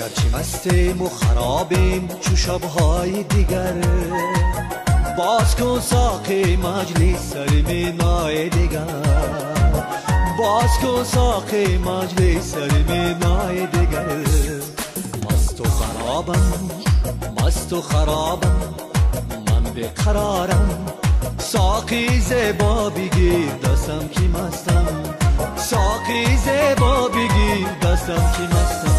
گرچه مستیم و خرابیم چو شبهای دیگر، باز کن ساقی مجلس سر مینای دیگر، باز کن ساقی مجلس سر مینای دیگر. مست و خرابم، مست و خرابم، من بیقرارم، ساقی زیبا بگیر دستم کی مستم، ساقی زیبا بگیر دستم کی مستم.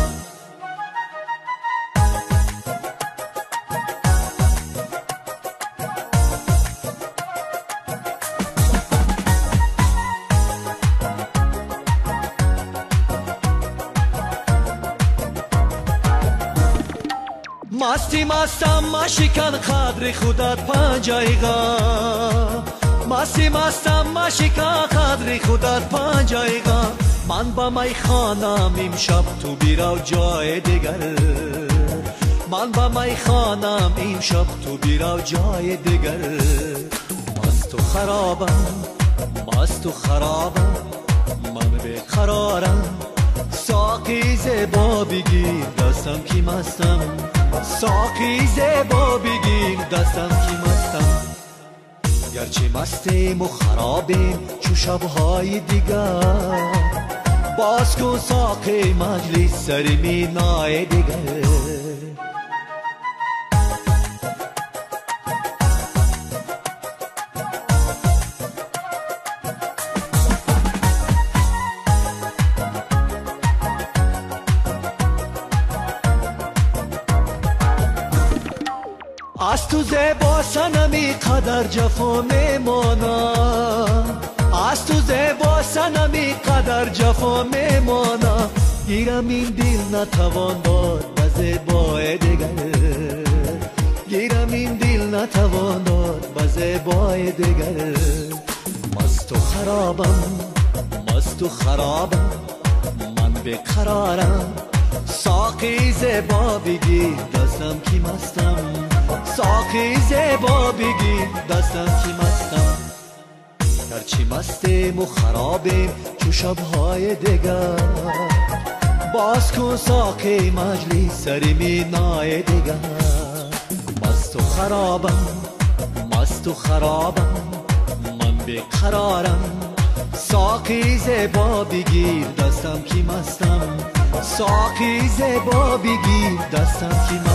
مستی مستم مشکن قدر خودت پنجایگا، مستی مستم مشکن قدر خودت پنجایگا. من با می خانم امشب تو بیرو جای دیگر، من با می خانم امشب تو بیرو جای دیگر. مست و خرابم، مست و خرابم، من بیقرارم، ساقی زیبا بگیر دستم کی مستم، ساقی زیبا بگیر دستم کی مستم. گرچه مستیم و خرابیم چو شبهای دیگر، باز کن ساقی مجلس سر مینای دیگر. از تو زیبا سنمی قدر جفا میمانم، از تو زیبا سنمی قدر جفا میمانم. گیرم این دل نتوان داد به زیبای دیگر، گیرم این دل نتوان داد به زیبای دیگر. مست و خرابم، مست و خرابم، من بیقرارم، ساقی زیبا بگیر دستم کی مستم، ساقی زیبا بگیر دستم کی مستم. گرچه مستیم و خرابیم چو شبهای دیگر، باز کن ساقی مجلس سر مینای دیگر. مست و خرابم، مست و خرابم، من بیقرارم، ساقی زیبا بگیر دستم کی مستم، ساقی زیبا بگیر دستم کی مستم.